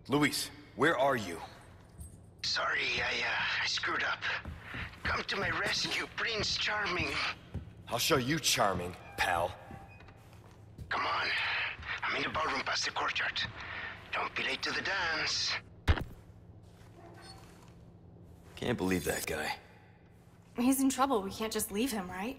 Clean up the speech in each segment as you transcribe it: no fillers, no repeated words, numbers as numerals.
Luis, where are you? Sorry, I screwed up. Come to my rescue, Prince Charming. I'll show you charming, pal. Come on. I'm in the ballroom past the courtyard. Don't be late to the dance. Can't believe that guy. He's in trouble. We can't just leave him, right?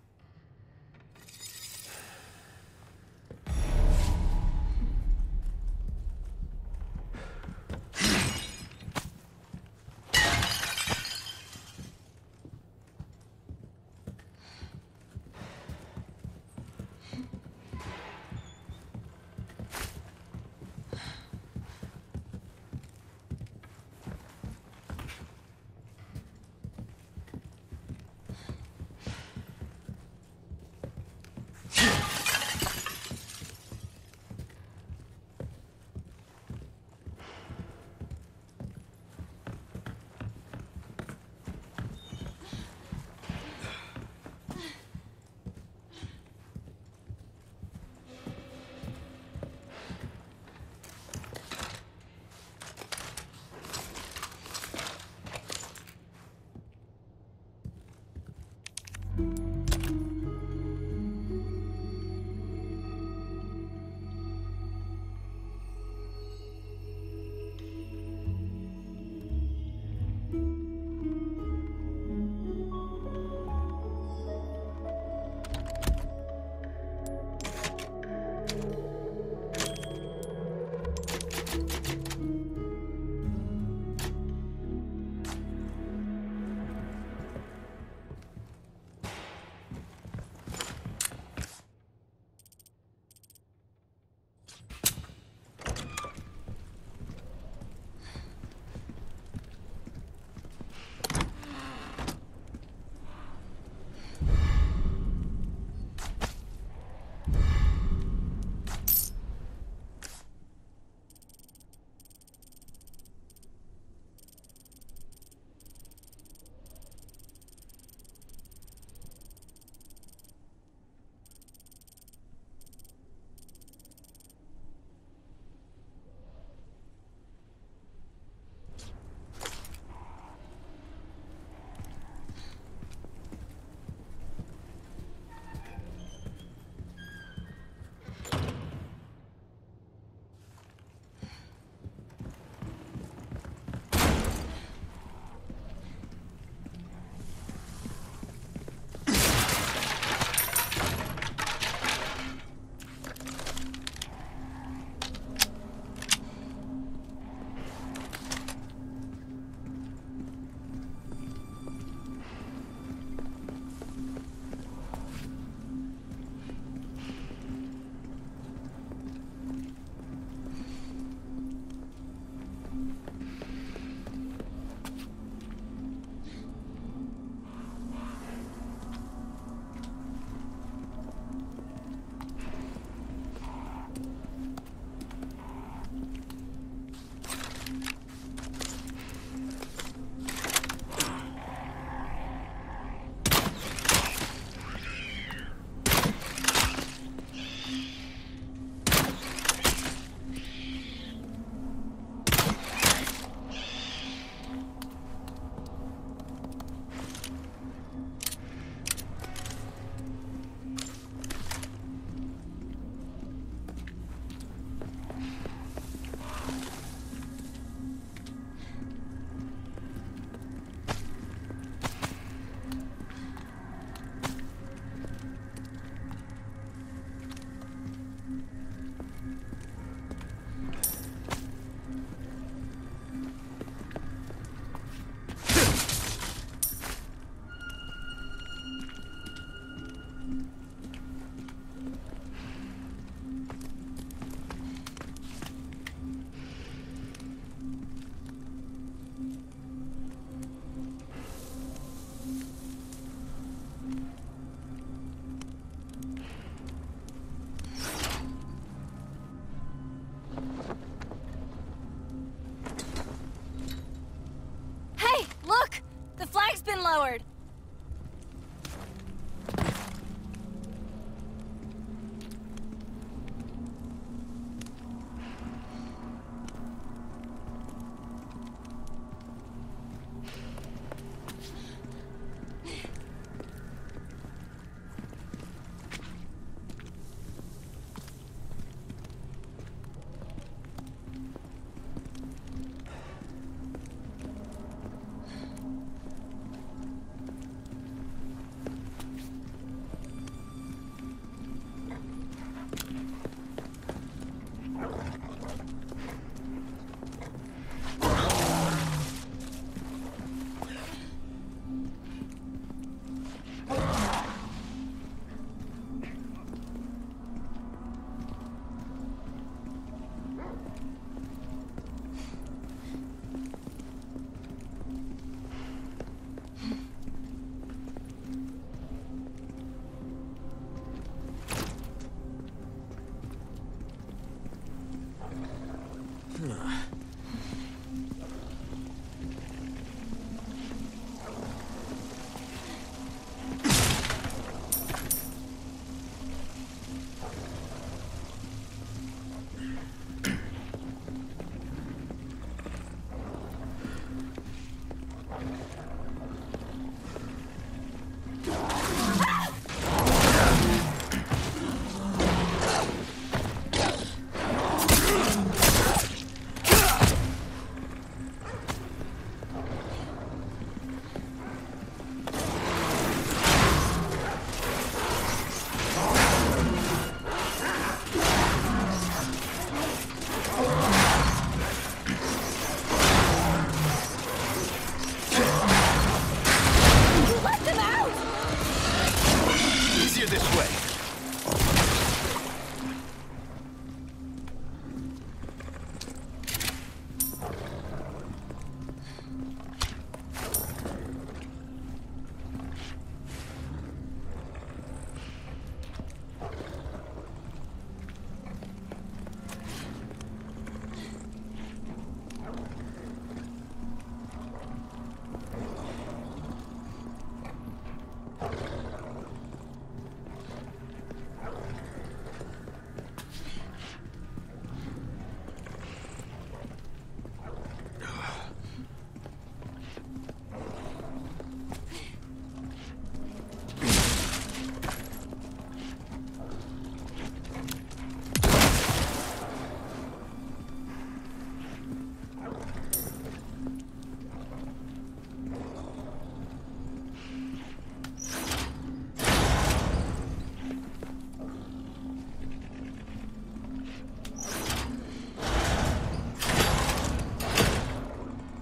lowered.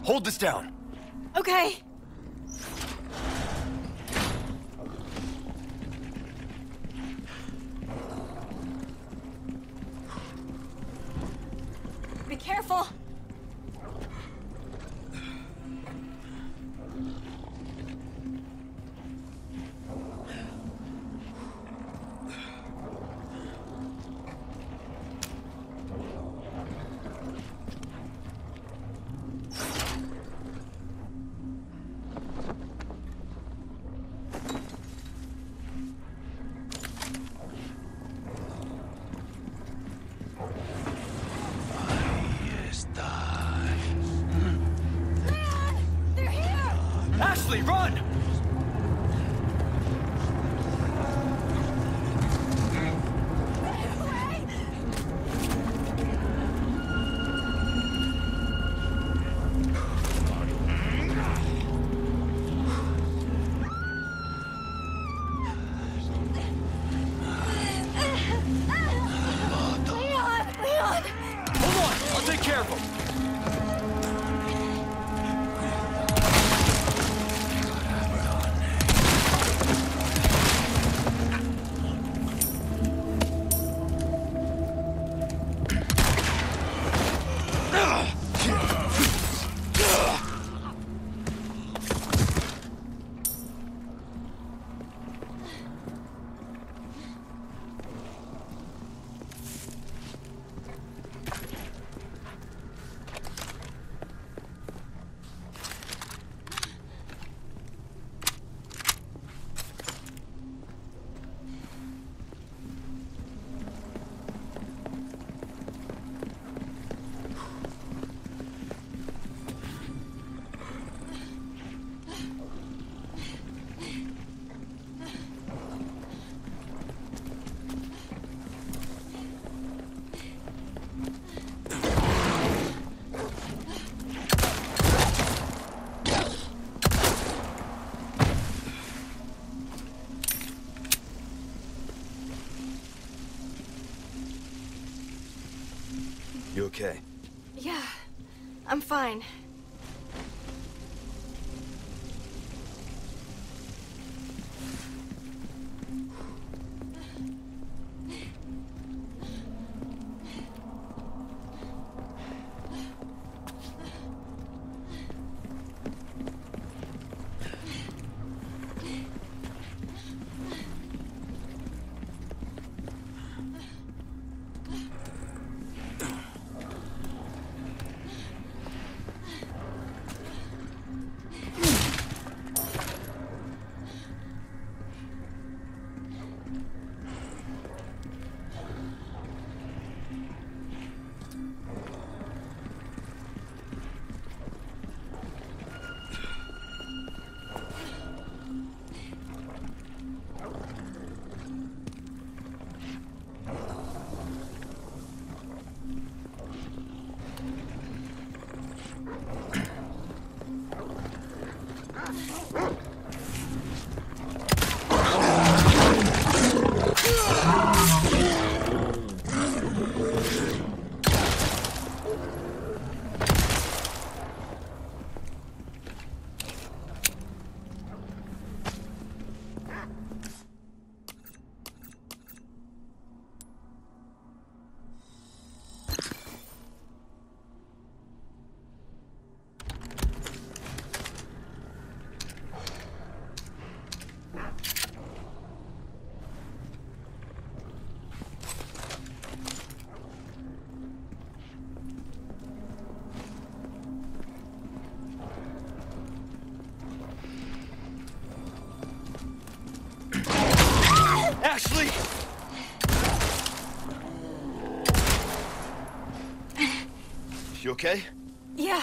Hold this down. Okay. Be careful. Ashley, run! Leon! Hold on, I'll take care of him. You okay? Yeah, I'm fine. Ashley! You okay? Yeah.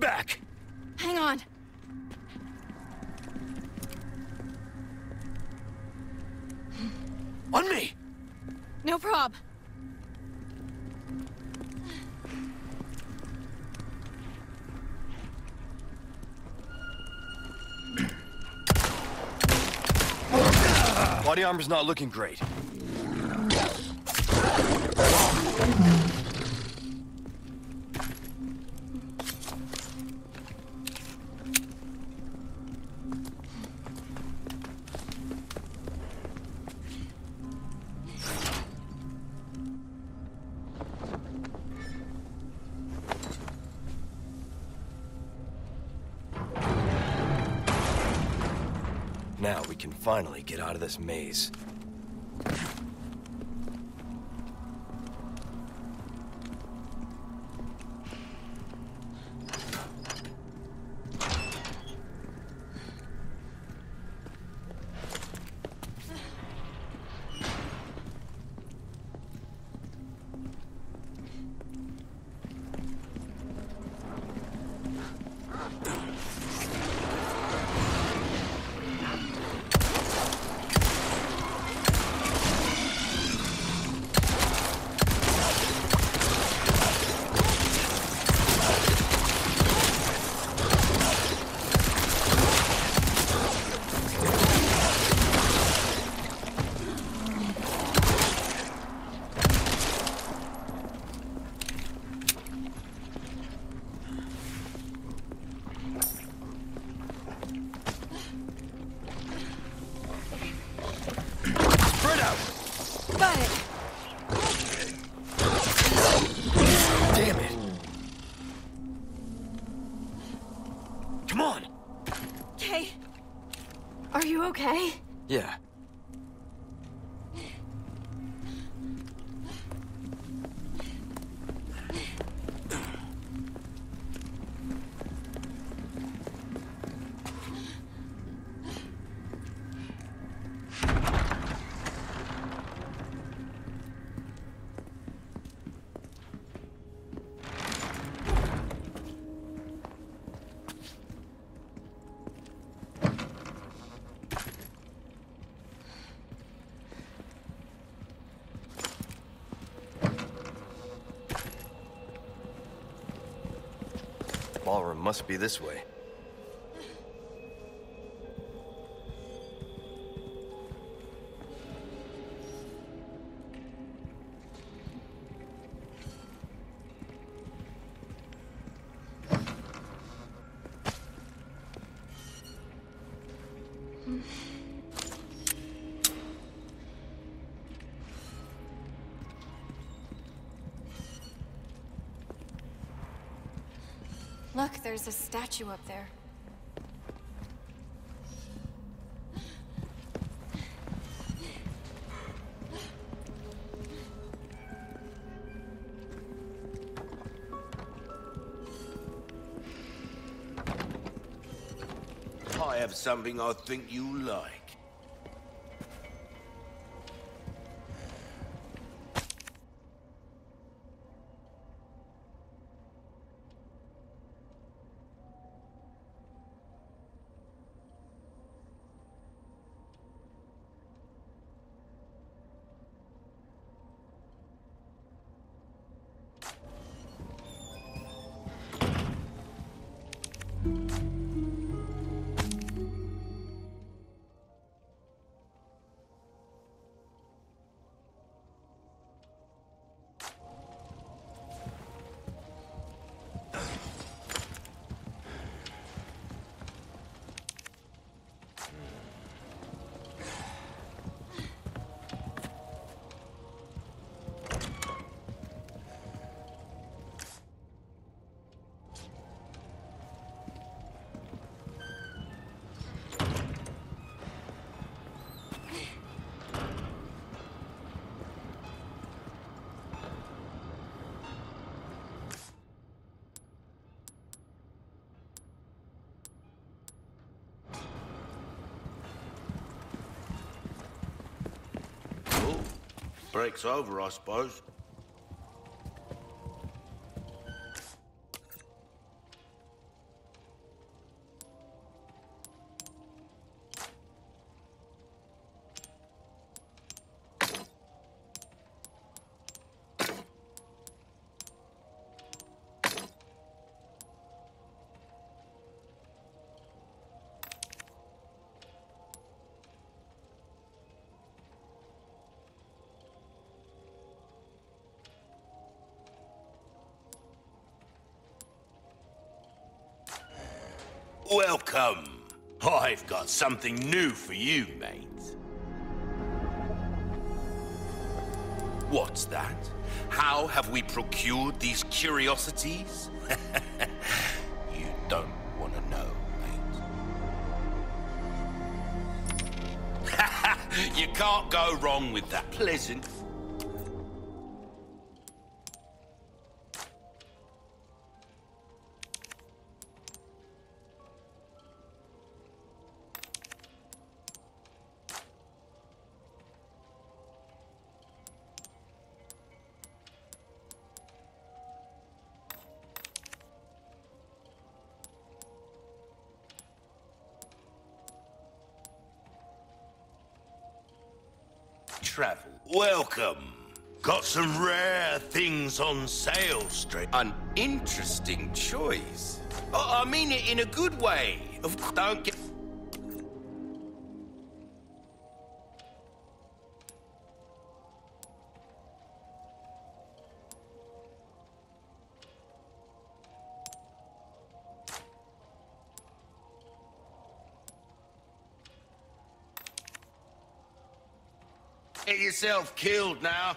back! Hang on. On me! No prob. Body armor's not looking great. Now we can finally get out of this maze. Got it. Damn it! Come on! Okay. Are you okay? Yeah. Ballroom must be this way. Look, there's a statue up there. I have something I think you like. Break's over, I suppose. Welcome. I've got something new for you, mate. What's that? How have we procured these curiosities? You don't want to know, mate. You can't go wrong with that. Pleasant. Travel. Welcome. Got some rare things on sale, straight. An interesting choice. Oh, I mean it in a good way. Of course, don't get... Get yourself killed now.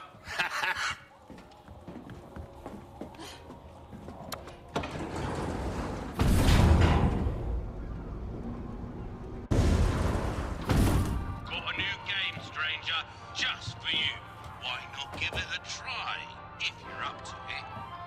Got a new game, stranger, just for you. Why not give it a try, if you're up to it?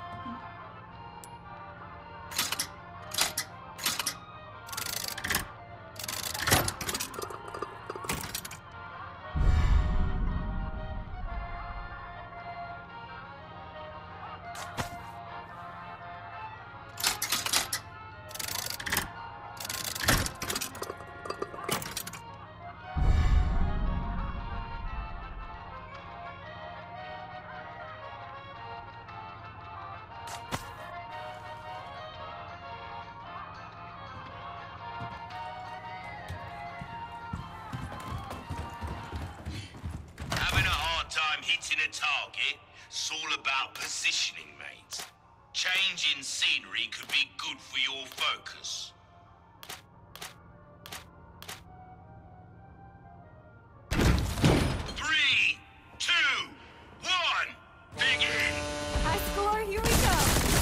Hitting a target, it's all about positioning, mate. Changing scenery could be good for your focus. Three, two, one, begin! High score, here we go.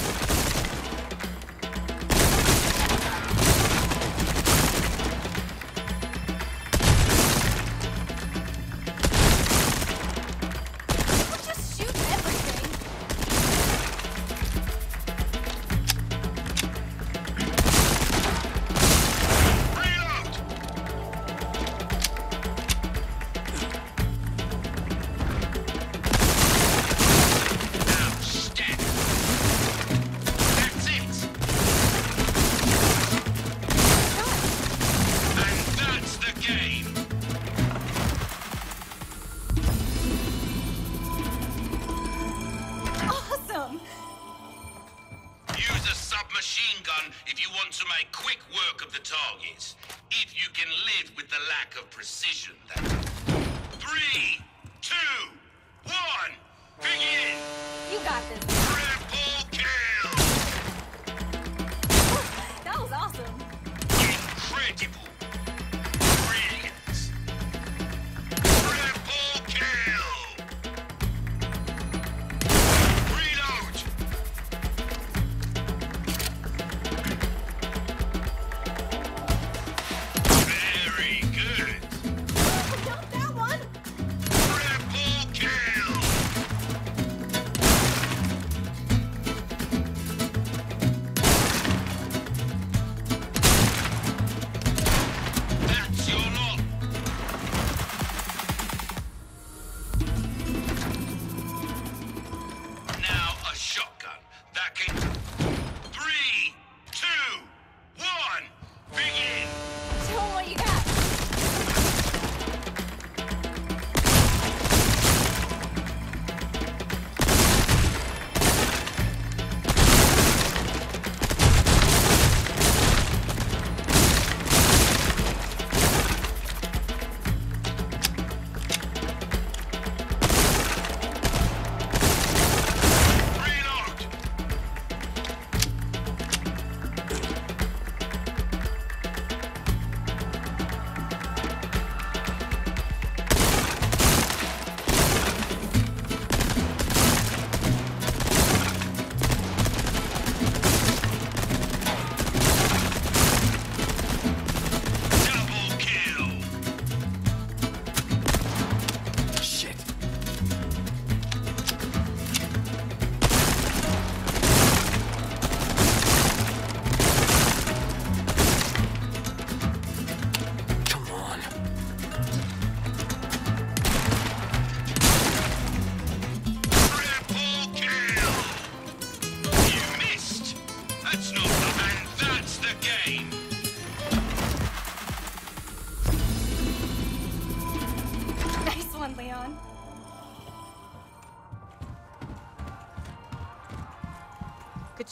Machine gun if you want to make quick work of the targets. If you can live with the lack of precision, that's... 3, 2, 1, begin! You got this. Triple kill! That was awesome. Incredible! Brilliant! Triple kill! Reload! Very good! Got that one. Triple kill!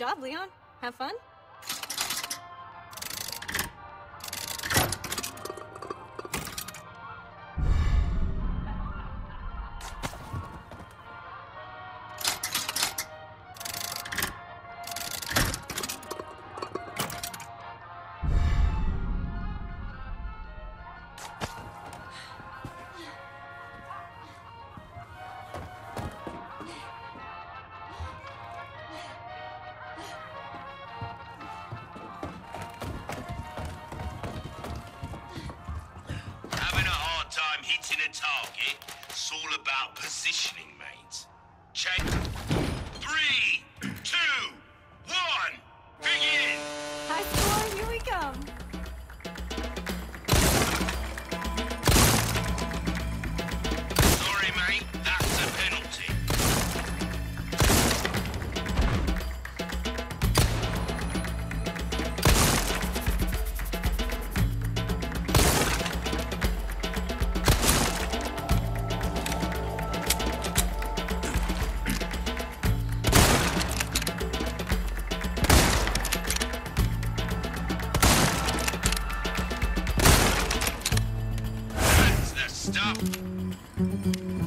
job, Leon. Have fun? Having a hard time hitting a target? It's all about positioning, mate. Check. 3, 2, 1, begin! High score, here we come. Sorry, mate. That's a penalty. That's the stuff.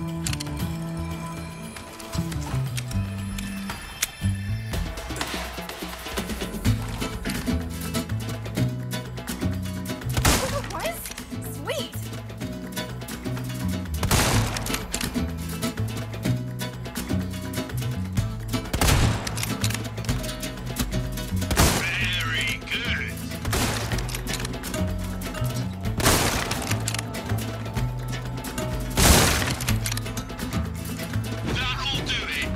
What? Sweet. Very good. That'll do it.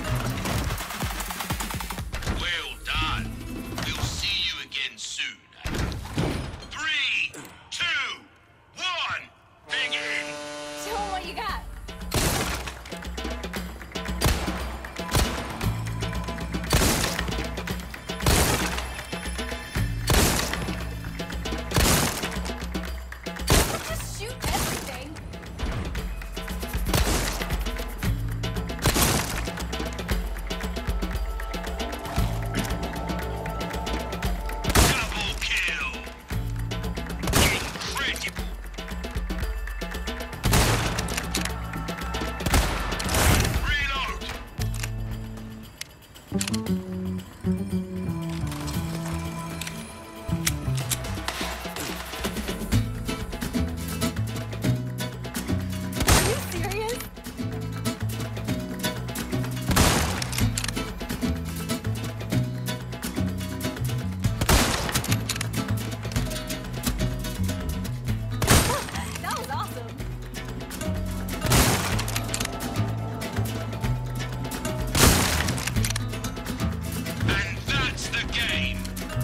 Well done. We'll see you again soon. 3, 2, 1, begin! Show 'em what you got. Just shoot everything. Double kill! Incredible! Reload! Are you serious? That was awesome. And that's the game!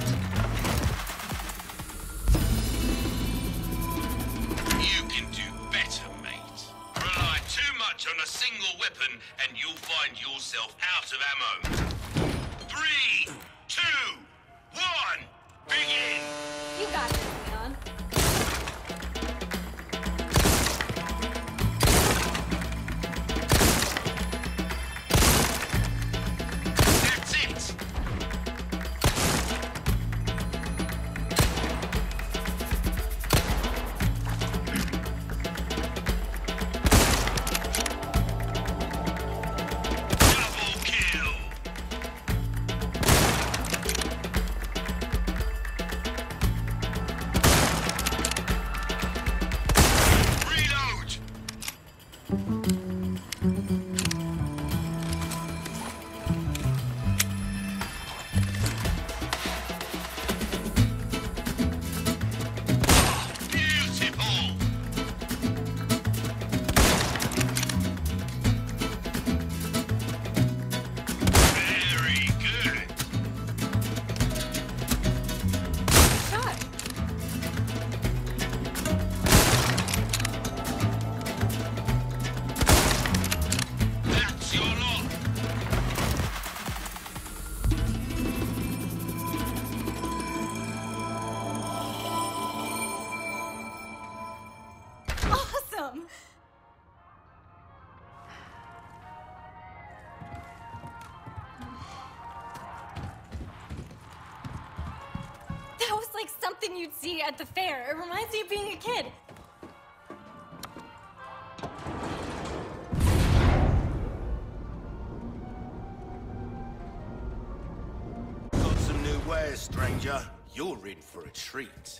You can do better, mate. Rely too much on a single weapon and you'll find yourself out of ammo. 3, 2, 1, begin! You got this, Leon. That's it! Double kill! something you'd see at the fair. It reminds me of being a kid. Got some new wares, stranger. You're in for a treat.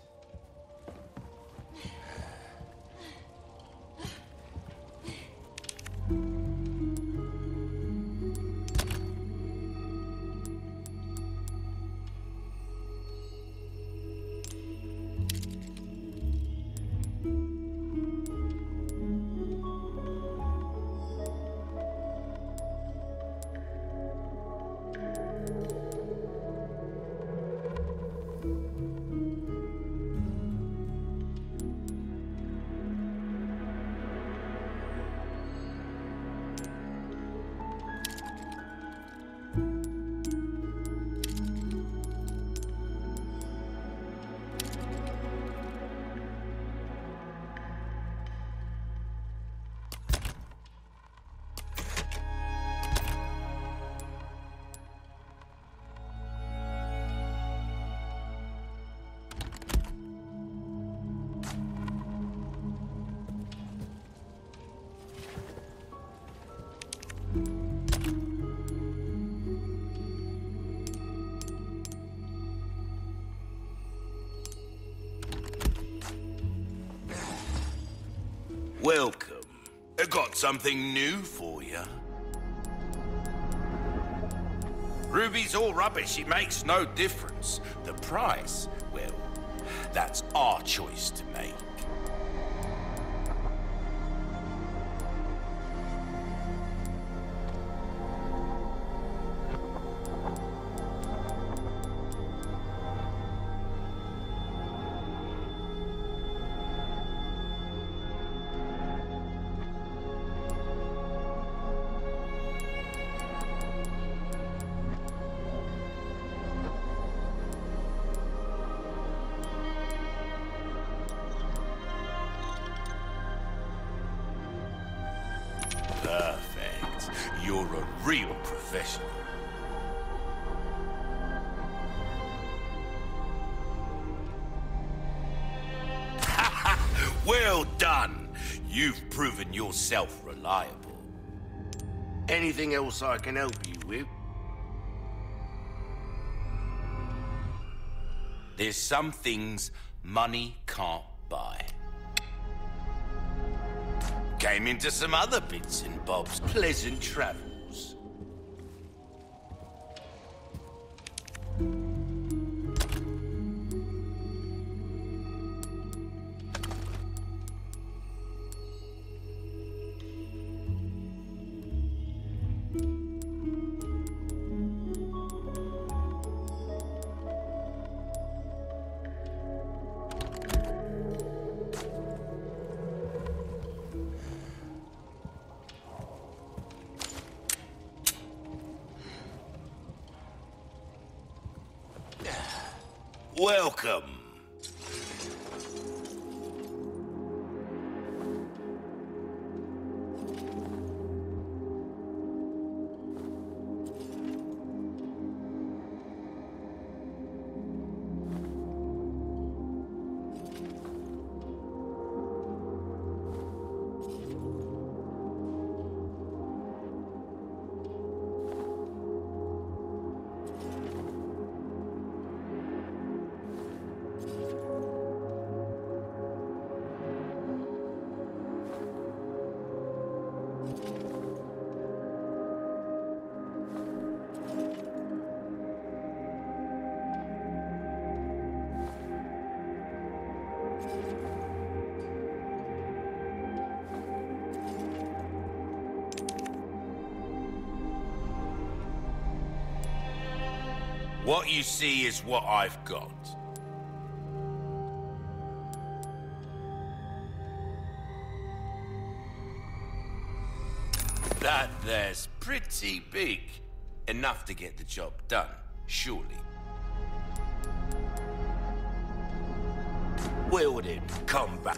Welcome. I got something new for you. Ruby's all rubbish. It makes no difference. The price, well, that's our choice to make. Perfect. You're a real professional. Well done. You've proven yourself reliable. Anything else I can help you with? There's some things money can't buy. Came into some other bits and bobs. Pleasant travels. Welcome. What you see is what I've got. That there's pretty big. Enough to get the job done, surely. Well then, come back.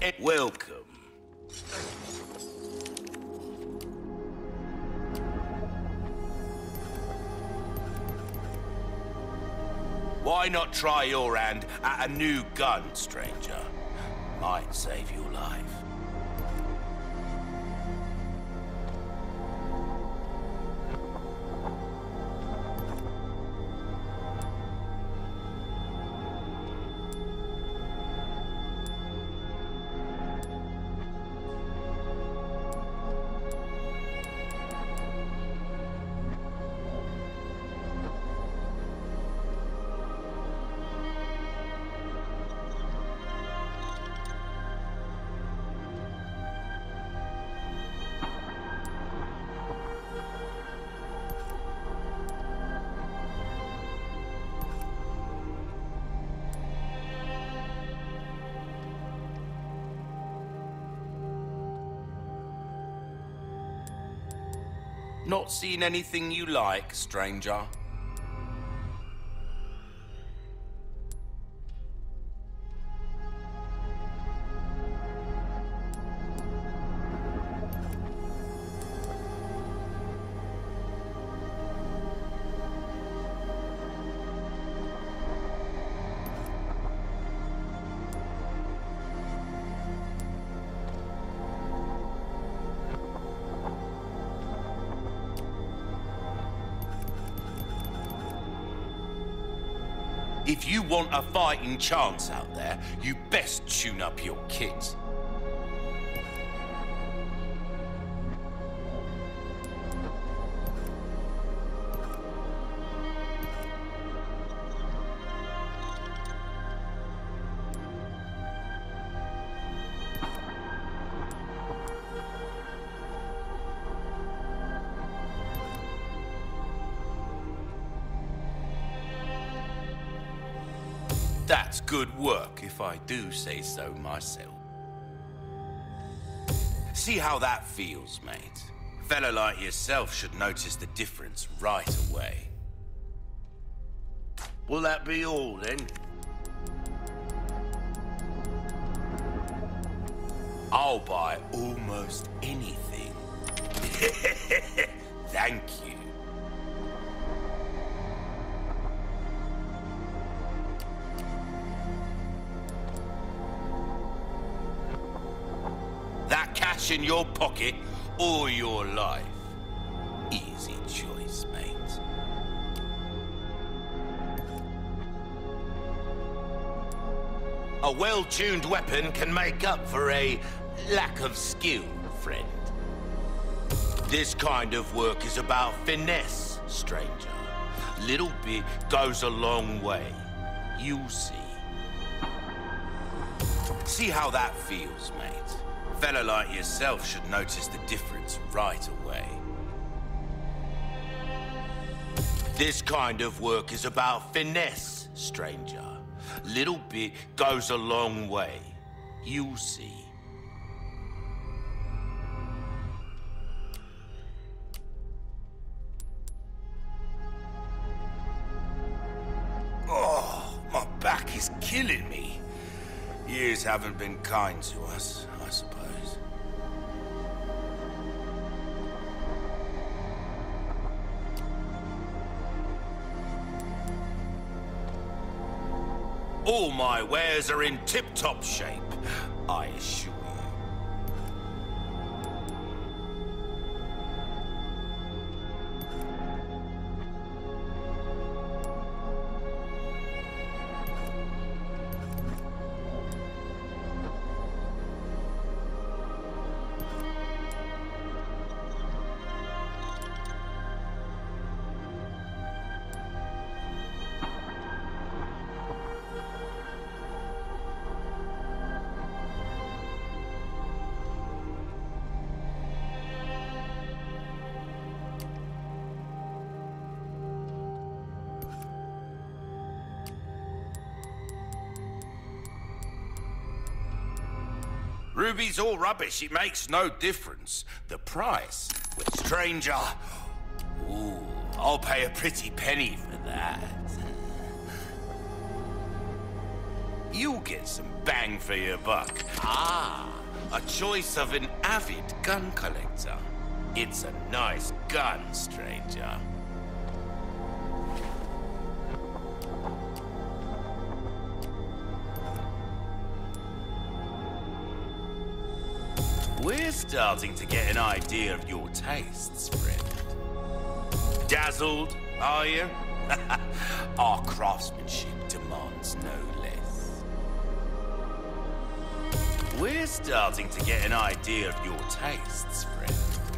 Welcome. Why not try your hand at a new gun, stranger? Might save your life. Not seen anything you like, stranger? If you want a fighting chance out there, you best tune up your kit. That's good work, if I do say so myself. See how that feels, mate? A fella like yourself should notice the difference right away. Will that be all, then? I'll buy almost anything. Thank you. That cash in your pocket or your life? Easy choice, mate. A well-tuned weapon can make up for a lack of skill, friend. This kind of work is about finesse, stranger. Little bit goes a long way. You'll see. See how that feels, mate? A fella like yourself should notice the difference right away. This kind of work is about finesse, stranger. Little bit goes a long way. You'll see. Oh, my back is killing me. Years haven't been kind to us, I suppose. All my wares are in tip-top shape, I assure you. Ruby's all rubbish, it makes no difference. The price, with stranger... Ooh, I'll pay a pretty penny for that. you'll get some bang for your buck. Ah, a choice of an avid gun collector. It's a nice gun, stranger. We're starting to get an idea of your tastes, friend. Dazzled, are you? Our craftsmanship demands no less. We're starting to get an idea of your tastes, friend.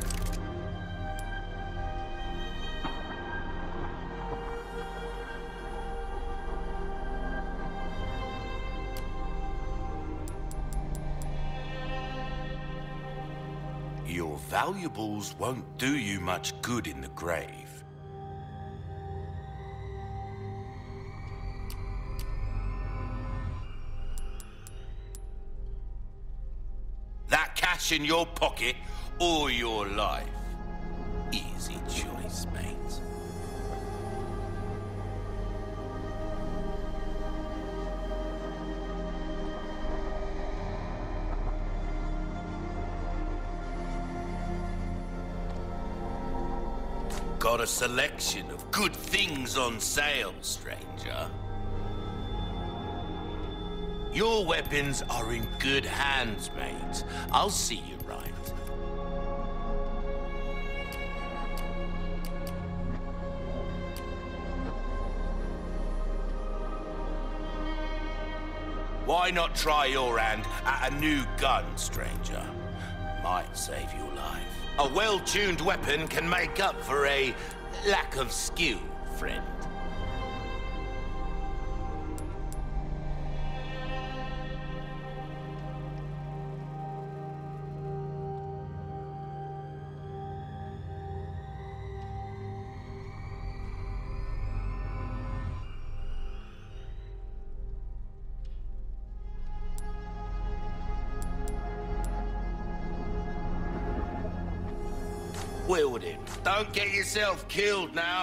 Your valuables won't do you much good in the grave. That cash in your pocket or your life. Easy choice, mate. Got a selection of good things on sale, stranger. Your weapons are in good hands, mate. I'll see you right. Why not try your hand at a new gun, stranger? Might save your life. A well-tuned weapon can make up for a lack of skill, friend. Wield it. Don't get yourself killed now.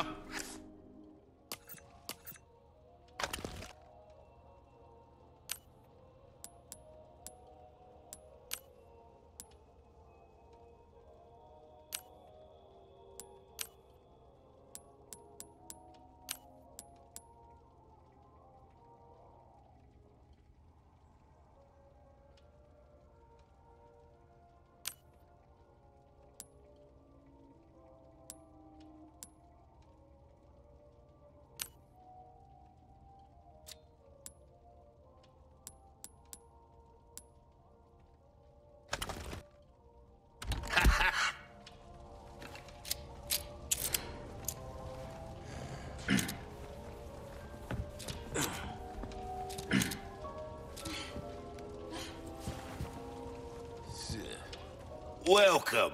Welcome.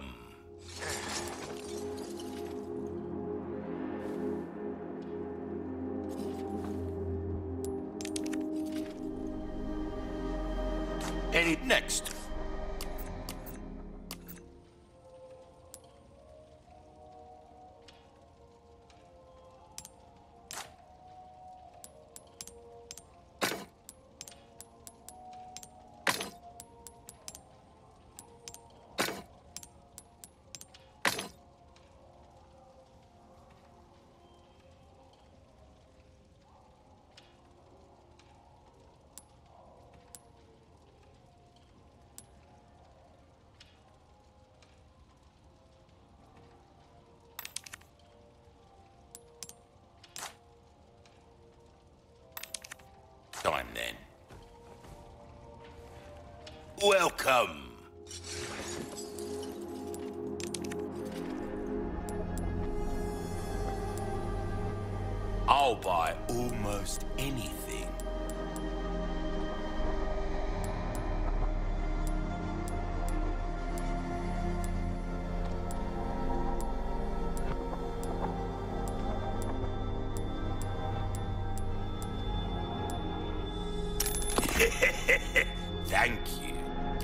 Any next? Time then. Welcome. I'll buy almost anything. Thank you.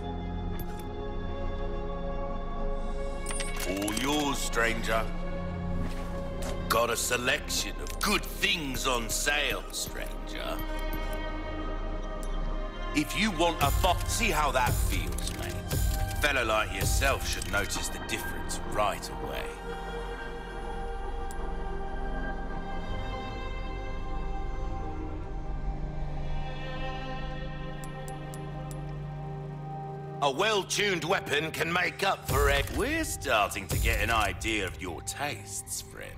All yours, stranger. Got a selection of good things on sale, stranger. If you want a fight, see how that feels, mate. A fella like yourself should notice the difference right away. A well-tuned weapon can make up for it. We're starting to get an idea of your tastes, friend.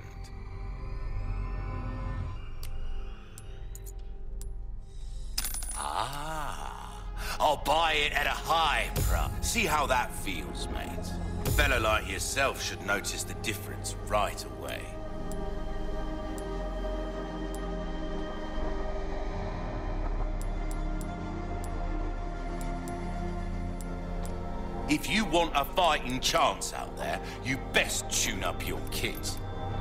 I'll buy it at a high price. See how that feels, mate. A fella like yourself should notice the difference right away. If you want a fighting chance out there, you best tune up your kit.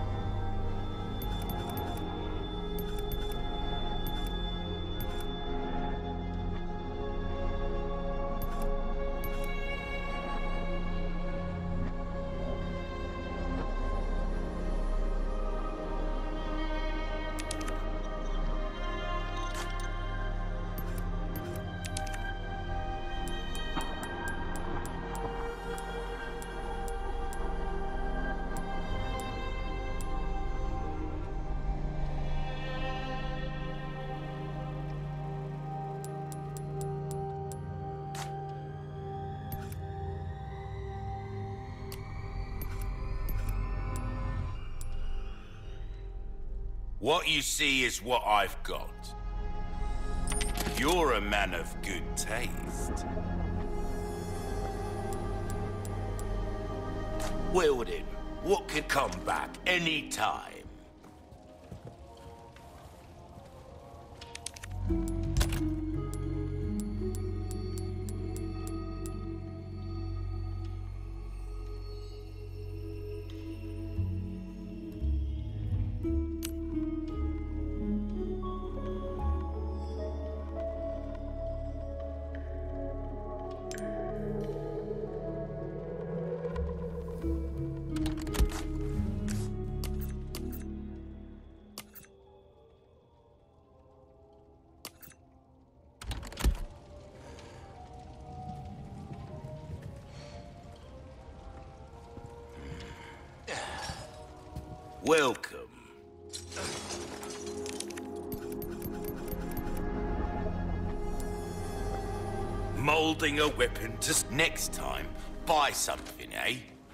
What you see is what I've got. You're a man of good taste. Wield him. What could come back any time? Welcome. Molding a weapon to next time. Buy something, eh?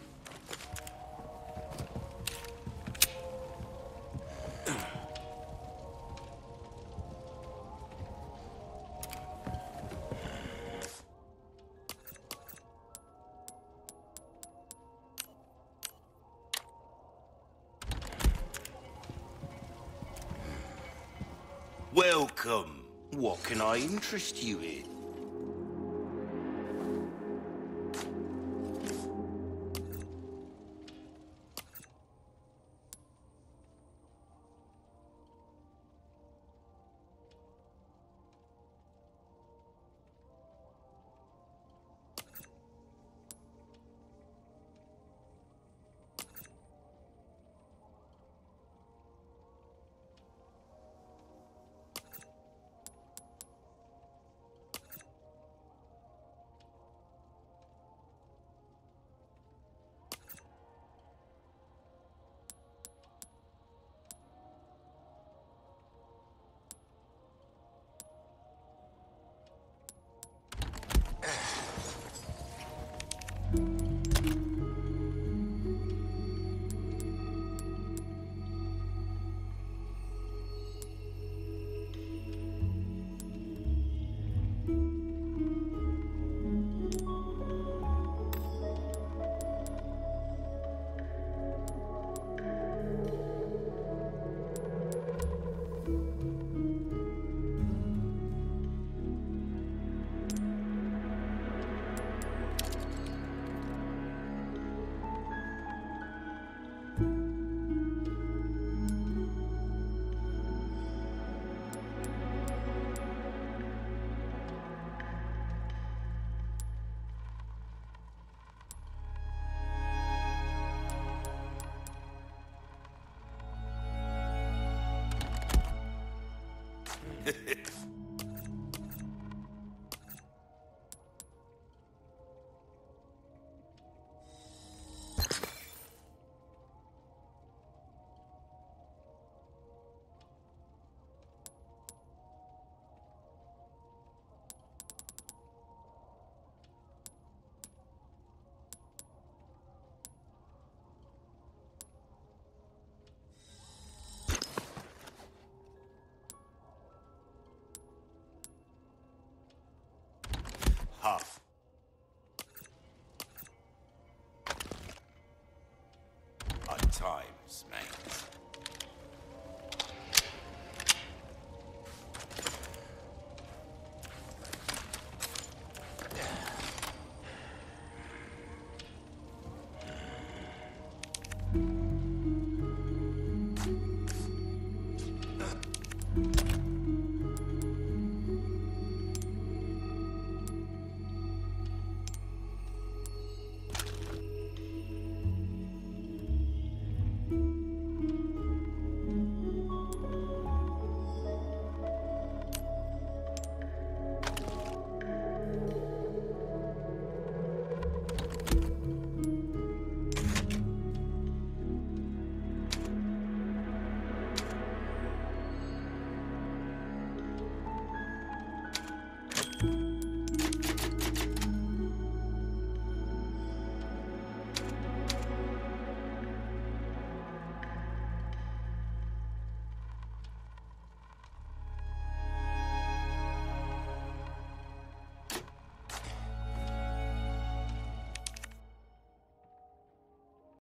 Welcome. What can I interest you in?